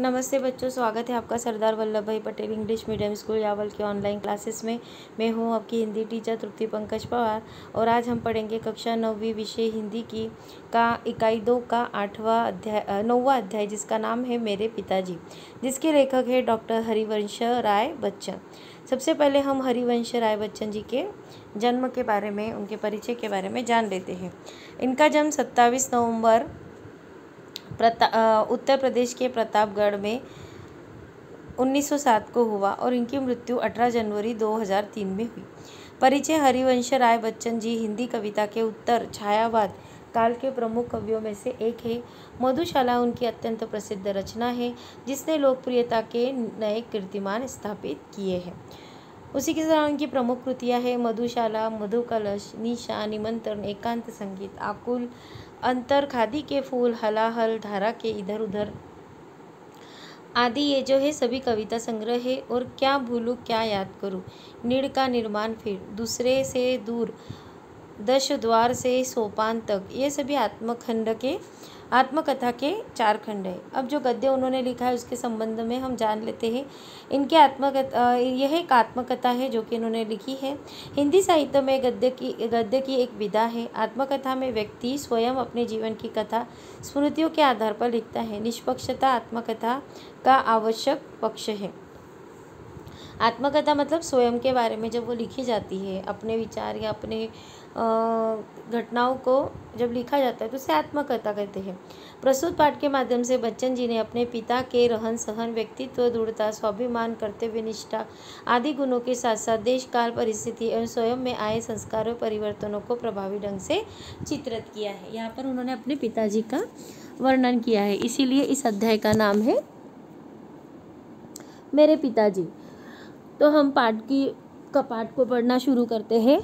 नमस्ते बच्चों, स्वागत है आपका Sardar Vallabh Bhai Patel English medium school Yawal के ऑनलाइन क्लासेस में। मैं हूं आपकी हिंदी टीचर तृप्ति पंकज पवार और आज हम पढ़ेंगे कक्षा 9वीं विषय हिंदी की इकाई 2 का 9वां अध्याय जिसका नाम है मेरे पिताजी, जिसके लेखक है डॉक्टर हरिवंश राय बच्चन। सबसे पहले हम हरिवंश राय बच्चन जी के जन्म के बारे में, उनके परिचय के बारे में जान लेते हैं। इनका जन्म 27 नवंबर उत्तर प्रदेश के प्रतापगढ़ में 1907 को हुआ और इनकी मृत्यु 18 जनवरी 2003 में हुई। परिचय: हरिवंश राय बच्चन जी हिंदी कविता के उत्तर छायावाद काल के प्रमुख कवियों में से एक है। मधुशाला उनकी अत्यंत प्रसिद्ध रचना है जिसने लोकप्रियता के नए कीर्तिमान स्थापित किए हैं। उसी के साथ उनकी प्रमुख कृतियाँ हैं मधुशाला, मधुकलश, निशा, निमंत्रण, एकांत संगीत, आकुल, अंतर, खादी के फूल, हलाहल, धारा के इधर उधर आदि। ये जो है सभी कविता संग्रह है। और क्या भूलूं क्या याद करूं, नीड़ का निर्माण, फिर दूसरे से दूर, दश द्वार से सोपान तक, ये सभी आत्मकथा के 4 खंड है। अब जो गद्य उन्होंने लिखा है उसके संबंध में हम जान लेते हैं। इनके यह एक आत्मकथा है जो कि इन्होंने लिखी है। हिंदी साहित्य में गद्य की एक विधा है। आत्मकथा में व्यक्ति स्वयं अपने जीवन की कथा स्मृतियों के आधार पर लिखता है। निष्पक्षता आत्मकथा का आवश्यक पक्ष है। आत्मकथा मतलब स्वयं के बारे में जब वो लिखी जाती है, अपने विचार या अपने घटनाओं को जब लिखा जाता है तो उसे आत्मकथा कहते हैं। प्रस्तुत पाठ के माध्यम से बच्चन जी ने अपने पिता के रहन सहन, व्यक्तित्व, दृढ़ता, स्वाभिमान, कर्तव्य निष्ठा आदि गुणों के साथ साथ देश काल, परिस्थिति एवं स्वयं में आए संस्कारों परिवर्तनों को प्रभावी ढंग से चित्रित किया है। यहाँ पर उन्होंने अपने पिताजी का वर्णन किया है, इसीलिए इस अध्याय का नाम है मेरे पिताजी। तो हम पाठ को पढ़ना शुरू करते हैं।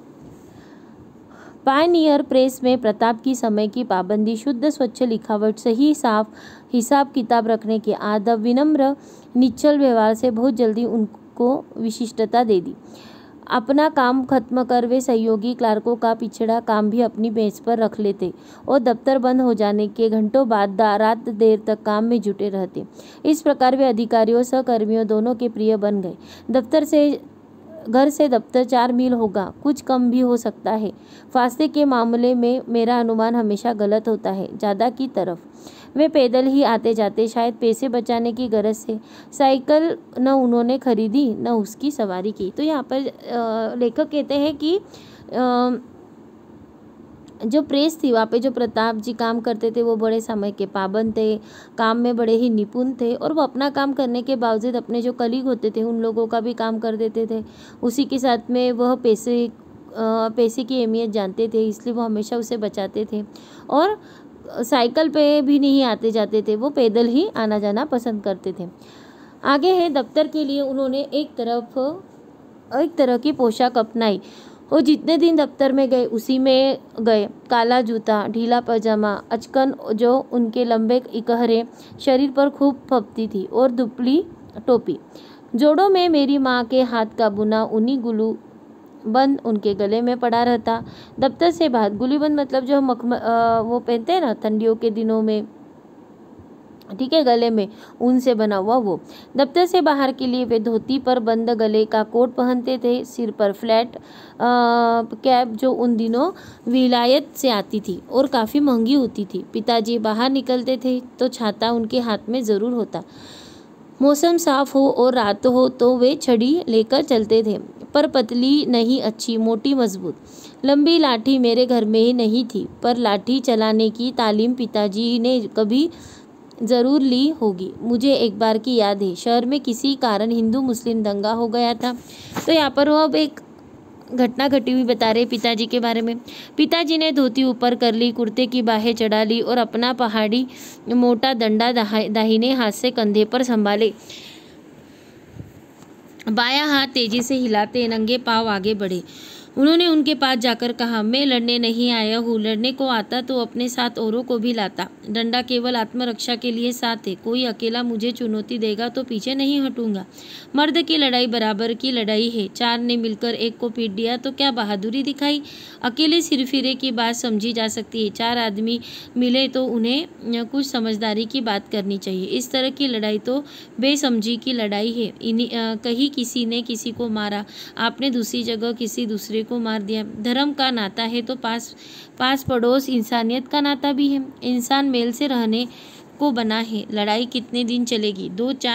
पायनियर प्रेस में प्रताप की समय की पाबंदी, शुद्ध स्वच्छ लिखावट, सही साफ हिसाब किताब रखने के आदब, विनम्र निश्चल व्यवहार से बहुत जल्दी उनको विशिष्टता दे दी। अपना काम खत्म कर वे सहयोगी क्लार्कों का पिछड़ा काम भी अपनी बेंच पर रख लेते और दफ्तर बंद हो जाने के घंटों बाद रात देर तक काम में जुटे रहते। इस प्रकार वे अधिकारियों सहकर्मियों दोनों के प्रिय बन गए। घर से दफ्तर 4 मील होगा, कुछ कम भी हो सकता है। फासले के मामले में मेरा अनुमान हमेशा गलत होता है, ज़्यादा की तरफ। वे पैदल ही आते जाते, शायद पैसे बचाने की गरज से। साइकिल न उन्होंने खरीदी न उसकी सवारी की। तो यहाँ पर लेखक कहते हैं कि जो प्रेस थी वहाँ पे जो प्रताप जी काम करते थे वो बड़े समय के पाबंद थे, काम में बड़े ही निपुण थे और वो अपना काम करने के बावजूद अपने जो कलीग होते थे उन लोगों का भी काम कर देते थे। उसी के साथ में वह पैसे की अहमियत जानते थे, इसलिए वो हमेशा उसे बचाते थे और साइकिल पे भी नहीं आते जाते थे, वो पैदल ही आना जाना पसंद करते थे। आगे है दफ्तर के लिए उन्होंने एक तरह की पोशाक अपनाई। वो जितने दिन दफ्तर में गए उसी में गए। काला जूता, ढीला पजामा, अचकन जो उनके लंबे इकहरे शरीर पर खूब फपती थी और दुबली टोपी। जोड़ों में मेरी माँ के हाथ का बुना ऊनी गुलू बंद उनके गले में पड़ा रहता। दफ्तर से बाहर गुलीबंद मतलब जो वो पहनते हैं ना ठंडियों के दिनों में, ठीक है, गले में ऊन से बना हुआ वो। दफ्तर से बाहर के लिए वे धोती पर बंद गले का कोट पहनते थे। सिर पर फ्लैट कैप जो उन दिनों विलायत से आती थी और काफ़ी महंगी होती थी। पिताजी बाहर निकलते थे तो छाता उनके हाथ में ज़रूर होता। मौसम साफ हो और रात हो तो वे छड़ी लेकर चलते थे, पर पतली नहीं, अच्छी, मोटी, मजबूत। लंबी लाठी मेरे घर में ही नहीं थी, पर लाठी चलाने की तालीम पिताजी ने कभी ज़रूर ली होगी। मुझे एक बार की याद है, शहर में किसी कारण हिंदू मुस्लिम दंगा हो गया था। तो यहाँ पर वो अब एक घटना घटी हुई बता रहे पिताजी के बारे में। पिताजी ने धोती ऊपर कर ली, कुर्ते की बाहें चढ़ा ली और अपना पहाड़ी मोटा डंडा दाहिने हाथ से कंधे पर संभाले, बायां हाथ तेजी से हिलाते नंगे पांव आगे बढ़े। उन्होंने उनके पास जाकर कहा, मैं लड़ने नहीं आया हूँ, लड़ने को आता तो अपने साथ औरों को भी लाता। डंडा केवल आत्मरक्षा के लिए साथ है, कोई अकेला मुझे चुनौती देगा तो पीछे नहीं हटूंगा। मर्द की लड़ाई बराबर की लड़ाई है, 4 ने मिलकर एक को पीट दिया तो क्या बहादुरी दिखाई। अकेले सिरफिरे की बात समझी जा सकती है, 4 आदमी मिले तो उन्हें कुछ समझदारी की बात करनी चाहिए। इस तरह की लड़ाई तो बेसमझी की लड़ाई है। कहीं किसी ने किसी को मारा, आपने दूसरी जगह किसी दूसरे को मार दिया। धर्म का नाता है तो पास पड़ोस इंसानियत का नाता भी है। इंसान मेल से रहने को बना है। लड़ाई कितने दिन चलेगी?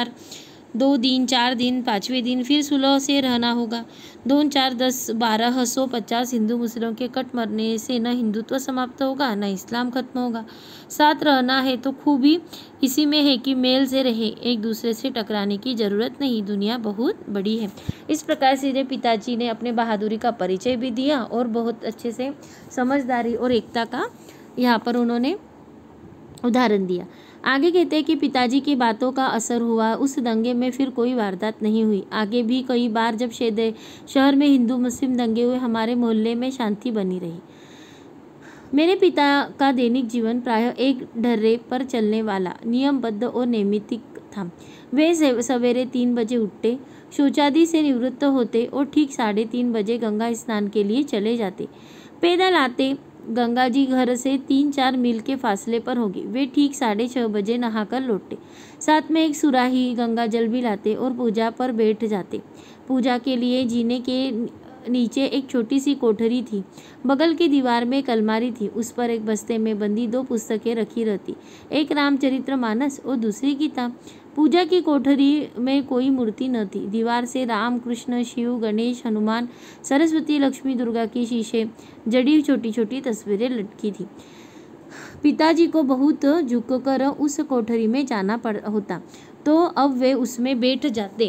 2 दिन, 4 दिन, 5वें दिन फिर सुलह से रहना होगा। 2, 4, 10, 12, 100, 50 हिंदू मुस्लिमों के कट मरने से न हिंदुत्व समाप्त होगा न इस्लाम खत्म होगा। साथ रहना है तो खूबी इसी में है कि मेल से रहे, एक दूसरे से टकराने की जरूरत नहीं। दुनिया बहुत बड़ी है। इस प्रकार से पिताजी ने अपने बहादुरी का परिचय भी दिया और बहुत अच्छे से समझदारी और एकता का यहाँ पर उन्होंने उदाहरण दिया। आगे कहते हैं कि पिताजी की बातों का असर हुआ, उस दंगे में फिर कोई वारदात नहीं हुई। आगे भी कई बार जब शहर में हिंदू मुस्लिम दंगे हुए, हमारे मोहल्ले में शांति बनी रही। मेरे पिता का दैनिक जीवन प्रायः एक ढर्रे पर चलने वाला, नियमबद्ध और नैमित्तिक था। वे सवेरे 3 बजे उठते, शौचादि से निवृत्त होते और ठीक 3:30 बजे गंगा स्नान के लिए चले जाते। पैदल आते, गंगा जी घर से 3-4 मील के फासले पर होगी। वे ठीक 6:30 बजे नहाकर लौटते, साथ में एक सुराही गंगा जल भी लाते और पूजा पर बैठ जाते। पूजा के लिए जीने के नीचे एक छोटी सी कोठरी थी। बगल की दीवार में एक अलमारी थी, उस पर एक बस्ते में बंदी 2 पुस्तकें रखी रहती, एक रामचरितमानस और दूसरी गीता। पूजा की कोठरी में कोई मूर्ति न थी। दीवार से राम, कृष्ण, शिव, गणेश, हनुमान, सरस्वती, लक्ष्मी, दुर्गा की शीशे जड़ी छोटी छोटी तस्वीरें लटकी थी। पिताजी को बहुत झुककर उस कोठरी में जाना होता, तो अब वे उसमें बैठ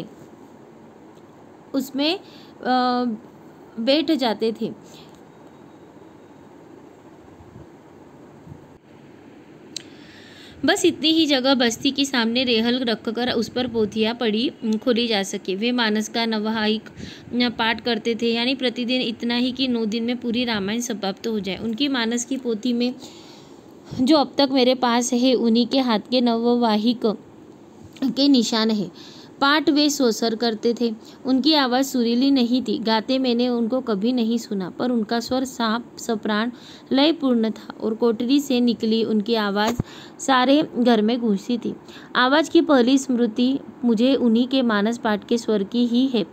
जाते थे। बस इतनी ही जगह बस्ती के सामने रेहल रखकर उस पर पोथियाँ खोली जा सके। वे मानस का नवहायिक पाठ करते थे, यानी प्रतिदिन इतना ही कि 9 दिन में पूरी रामायण समाप्त हो जाए। उनकी मानस की पोथी में जो अब तक मेरे पास है, उन्हीं के हाथ के नववाहिक के निशान है। पाठ वे सोसर करते थे। उनकी आवाज़ सुरीली नहीं थी, गाते मैंने उनको कभी नहीं सुना, पर उनका स्वर साफ सप्राण लयपूर्ण था और कोठरी से निकली उनकी आवाज़ सारे घर में गूंजती थी। आवाज़ की पहली स्मृति मुझे उन्हीं के मानस पाठ के स्वर की ही है,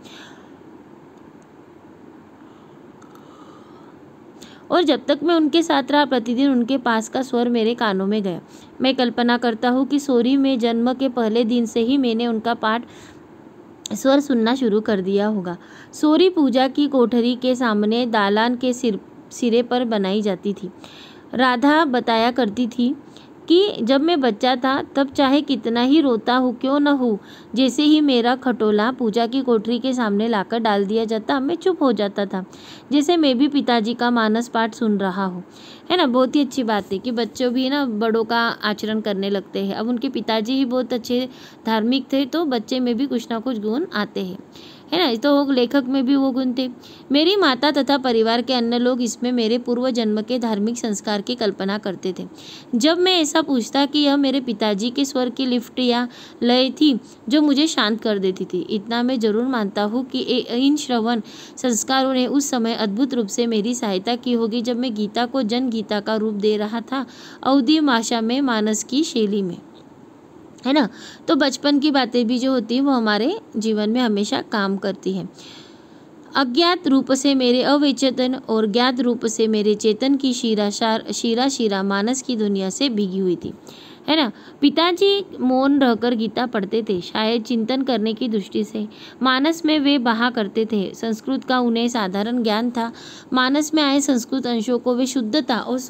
और जब तक मैं उनके साथ रहा, प्रतिदिन उनके पास का स्वर मेरे कानों में गया। मैं कल्पना करता हूँ कि सोरी में जन्म के पहले दिन से ही मैंने उनका पाठ स्वर सुनना शुरू कर दिया होगा। सोरी पूजा की कोठरी के सामने दालान के सिरे पर बनाई जाती थी। राधा बताया करती थी कि जब मैं बच्चा था तब चाहे कितना ही रोता हूँ क्यों न हो, जैसे ही मेरा खटोला पूजा की कोठरी के सामने लाकर डाल दिया जाता, मैं चुप हो जाता था, जैसे मैं भी पिताजी का मानस पाठ सुन रहा हूँ। है ना, बहुत ही अच्छी बात है कि बच्चों भी ना बड़ों का आचरण करने लगते हैं। अब उनके पिताजी ही बहुत अच्छे धार्मिक थे, तो बच्चे में भी कुछ ना कुछ गुण आते हैं, है ना। तो लेखक में भी वो गुण थे। मेरी माता तथा परिवार के अन्य लोग इसमें मेरे पूर्व जन्म के धार्मिक संस्कार की कल्पना करते थे। जब मैं ऐसा पूछता कि यह मेरे पिताजी के स्वर की लिफ्ट या लय थी जो मुझे शांत कर देती थी। इतना मैं जरूर मानता हूँ कि इन श्रवण संस्कारों ने उस समय अद्भुत रूप से मेरी सहायता की होगी जब मैं गीता को जन गीता का रूप दे रहा था, अवधी भाषा में, मानस की शैली में, है ना। तो बचपन की बातें भी जो होती हैं वो हमारे जीवन में हमेशा काम करती हैं। अज्ञात रूप से मेरे अवचेतन और ज्ञात रूप से मेरे चेतन की शीरा मानस की दुनिया से भीगी हुई थी, है ना। पिताजी मौन रहकर गीता पढ़ते थे, शायद चिंतन करने की दृष्टि से। मानस में वे बहा करते थे। संस्कृत का उन्हें साधारण ज्ञान था। मानस में आए संस्कृत अंशों को वे शुद्धता और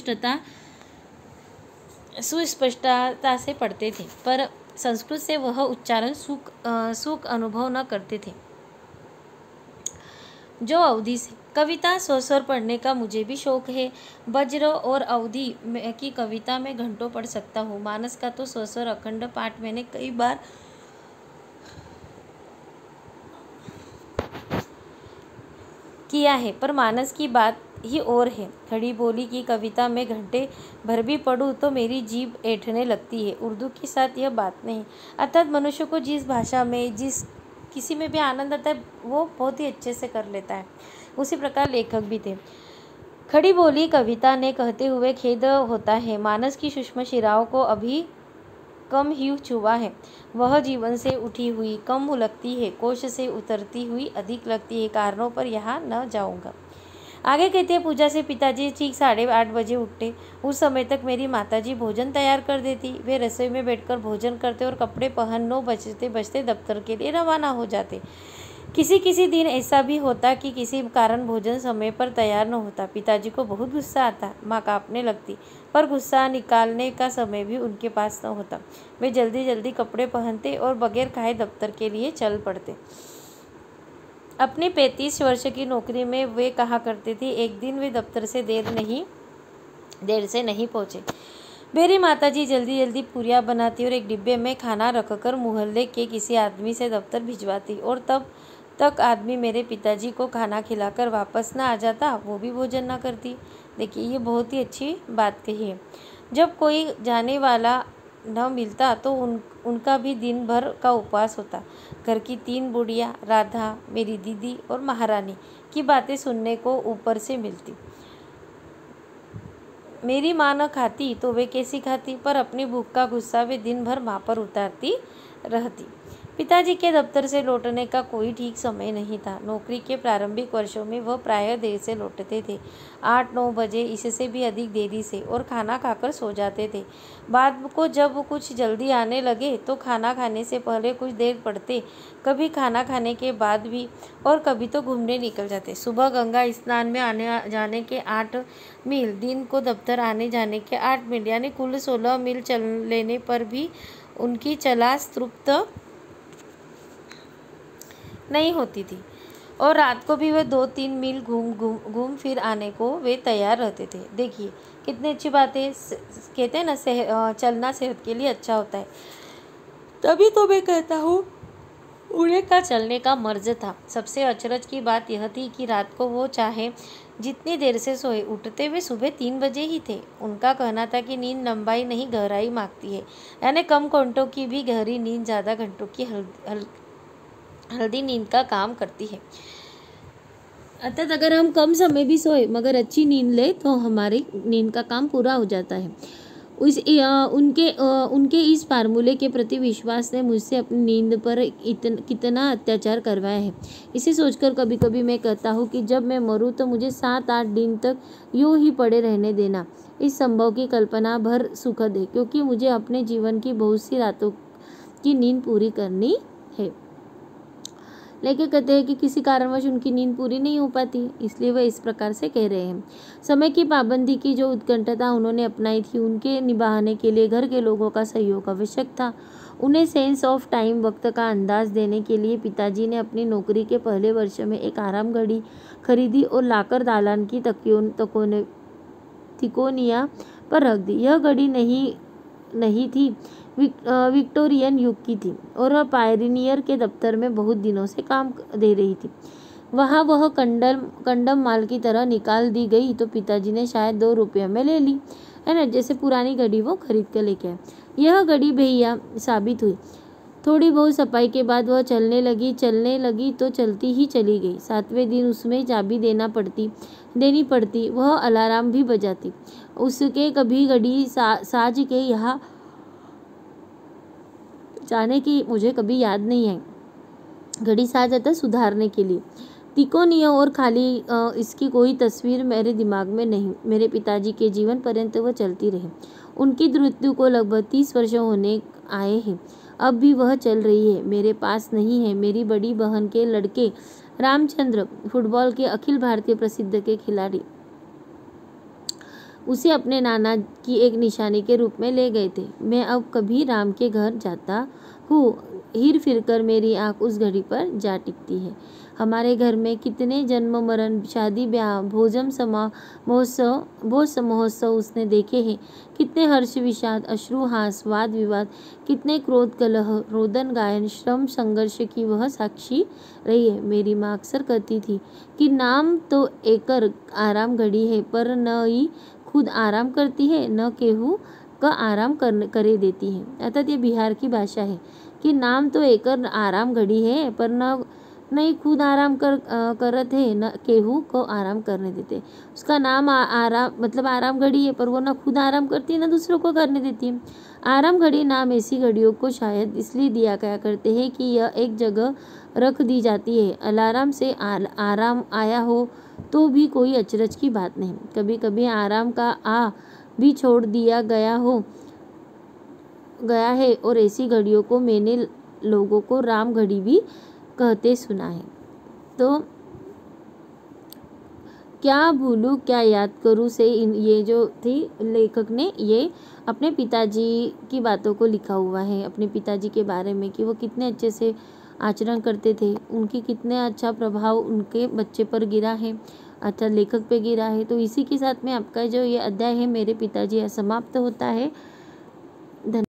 सुस्पष्टता से पढ़ते थे, पर संस्कृत से वह उच्चारण सुख अनुभव न करते थे जो अवधि से। कविता स्वर पढ़ने का मुझे भी शौक है। वज्र और अवधि की कविता में घंटों पढ़ सकता हूँ। मानस का तो स्वर अखंड पाठ मैंने कई बार किया है, पर मानस की बात ही और है। खड़ी बोली कि कविता में घंटे भर भी पढ़ूं तो मेरी जीभ ऐंठने लगती है। उर्दू के साथ यह बात नहीं। अर्थात मनुष्य को जिस भाषा में, जिस किसी में भी आनंद आता है वो बहुत ही अच्छे से कर लेता है। उसी प्रकार लेखक भी थे। खड़ी बोली कविता ने कहते हुए खेद होता है, मानस की सूक्ष्म शिराओं को अभी कम ही छुआ है। वह जीवन से उठी हुई कम लगती है, कोश से उतरती हुई अधिक लगती है। कारणों पर यहाँ न जाऊँगा। आगे कहती है, पूजा से पिताजी ठीक 8:30 बजे उठते। उस समय तक मेरी माताजी भोजन तैयार कर देती। वे रसोई में बैठकर भोजन करते और कपड़े पहन 9 बजते बजते दफ्तर के लिए रवाना हो जाते। किसी किसी दिन ऐसा भी होता कि किसी कारण भोजन समय पर तैयार न होता। पिताजी को बहुत गुस्सा आता, माँ काँपने लगती, पर गुस्सा निकालने का समय भी उनके पास न होता। वे जल्दी जल्दी कपड़े पहनते और बगैर खाए दफ्तर के लिए चल पड़ते। अपनी 35 वर्ष की नौकरी में वे कहा करते थे, एक दिन वे दफ्तर से देर से नहीं पहुँचे। मेरी माताजी जल्दी जल्दी पूरियाँ बनाती और एक डिब्बे में खाना रखकर मोहल्ले के किसी आदमी से दफ्तर भिजवाती, और तब तक आदमी मेरे पिताजी को खाना खिलाकर वापस ना आ जाता, वो भी भोजन ना करती। देखिए, ये बहुत ही अच्छी बात कही है। जब कोई जाने वाला न मिलता तो उनका भी दिन भर का उपवास होता। घर की 3 बुढ़िया, राधा, मेरी दीदी और महारानी की बातें सुनने को ऊपर से मिलती। मेरी माँ न खाती तो वे कैसी खाती, पर अपनी भूख का गुस्सा वे दिन भर माँ पर उतारती रहती। पिताजी के दफ्तर से लौटने का कोई ठीक समय नहीं था। नौकरी के प्रारंभिक वर्षों में वह प्रायः देर से लौटते थे, 8-9 बजे, इससे भी अधिक देरी से, और खाना खाकर सो जाते थे। बाद को जब कुछ जल्दी आने लगे तो खाना खाने से पहले कुछ देर पढ़ते, कभी खाना खाने के बाद भी, और कभी तो घूमने निकल जाते। सुबह गंगा स्नान में आने जाने के 8 मील, दिन को दफ्तर आने जाने के 8 मील, यानी कुल 16 मील चल लेने पर भी उनकी चलास तृप्त नहीं होती थी, और रात को भी वे 2-3 मील घूम फिर आने को वे तैयार रहते थे। देखिए कितनी अच्छी बात है। कहते हैं ना, चलना सेहत के लिए अच्छा होता है। तभी तो मैं कहता हूँ उन्हें का चलने का मर्ज था। सबसे अचरज की बात यह थी कि रात को वो चाहे जितनी देर से सोए, उठते वे सुबह 3 बजे ही थे। उनका कहना था कि नींद लंबाई नहीं गहराई मांगती है, यानी कम घंटों की भी गहरी नींद ज़्यादा घंटों की हल्दी नींद का काम करती है। अर्थात अगर हम कम समय भी सोए मगर अच्छी नींद ले तो हमारी नींद का काम पूरा हो जाता है। उनके इस फार्मूले के प्रति विश्वास ने मुझसे अपनी नींद पर कितना अत्याचार करवाया है। इसे सोचकर कभी कभी मैं कहता हूँ कि जब मैं मरूँ तो मुझे 7-8 दिन तक यूँ ही पड़े रहने देना। इस संभव की कल्पना भर सुखद है, क्योंकि मुझे अपने जीवन की बहुत सी रातों की नींद पूरी करनी है। लेकिन कहते हैं कि किसी कारणवश उनकी नींद पूरी नहीं हो पाती, इसलिए वह इस प्रकार से कह रहे हैं। समय की पाबंदी की जो उत्कंठता उन्होंने अपनाई थी, उनके निभाने के लिए घर के लोगों का सहयोग आवश्यक था। उन्हें सेंस ऑफ टाइम, वक्त का अंदाज देने के लिए पिताजी ने अपनी नौकरी के पहले वर्ष में एक आराम घड़ी खरीदी और लाकर दालान की तिकोनिया पर रख दी। यह घड़ी नहीं थी, विक्टोरियन युग की थी, और पायनियर के दफ्तर में बहुत दिनों से काम दे रही थी। वहाँ वह कंडम माल की तरह निकाल दी गई तो पिताजी ने शायद 2 रुपये में ले ली, है ना, जैसे पुरानी घड़ी वो खरीद कर लेके आए। यह घड़ी भैया साबित हुई। थोड़ी बहुत सफाई के बाद वह चलने लगी तो चलती ही चली गई। 7वें दिन उसमें चाबी देनी पड़ती। वह अलार्म भी बजाती। उसके कभी घड़ी साज के यहाँ जाने की मुझे कभी याद नहीं है। घड़ी साज आता सुधारने के लिए। तिकोनिया और खाली इसकी कोई तस्वीर मेरे दिमाग में नहीं। मेरे पिताजी के जीवन पर्यंत वह चलती रही। उनकी मृत्यु को लगभग 30 वर्ष होने आए हैं, अब भी वह चल रही है। मेरे पास नहीं है। मेरी बड़ी बहन के लड़के रामचंद्र, फुटबॉल के अखिल भारतीय प्रसिद्ध के खिलाड़ी, उसे अपने नाना की एक निशानी के रूप में ले गए थे। मैं अब कभी राम के घर जाता हूँ, हिर फिर कर मेरी आँख उस घड़ी पर जा टिकती है। हमारे घर में कितने जन्म मरण, शादी ब्याह, भोजन महोत्सव उसने देखे हैं। कितने हर्ष विषाद, अश्रु हास, वाद विवाद, कितने क्रोध कलह, रोदन गायन, श्रम संघर्ष की वह साक्षी रही है। मेरी माँ अक्सर कहती थी कि नाम तो एकर आराम घड़ी है, पर न ही खुद आराम करती है, न केहू का आराम करे देती है। अर्थात ये बिहार की भाषा है कि नाम तो एकर आराम घड़ी है, पर नहीं खुद आराम करत है, न केहू को आराम करने देते। उसका नाम आराम मतलब आराम घड़ी है, पर वो ना खुद आराम करती है, ना दूसरों को करने देती है। आराम घड़ी नाम ऐसी घड़ियों को शायद इसलिए दिया गया करते हैं कि यह एक जगह रख दी जाती है। अलार्म से आराम आया हो तो भी कोई अचरज की बात नहीं। कभी कभी आराम का भी छोड़ दिया गया है, और ऐसी घड़ियों को मैंने लोगों को राम घड़ी भी कहते सुना है। तो क्या भूलूं क्या याद करूं से ये जो थी लेखक ने ये अपने पिताजी की बातों को लिखा हुआ है, अपने पिताजी के बारे में कि वो कितने अच्छे से आचरण करते थे, उनकी कितने अच्छा प्रभाव उनके बच्चे पर गिरा है, अच्छा लेखक पे गिरा है। तो इसी के साथ में आपका जो ये अध्याय है मेरे पिताजी समाप्त होता है। धन्यवाद।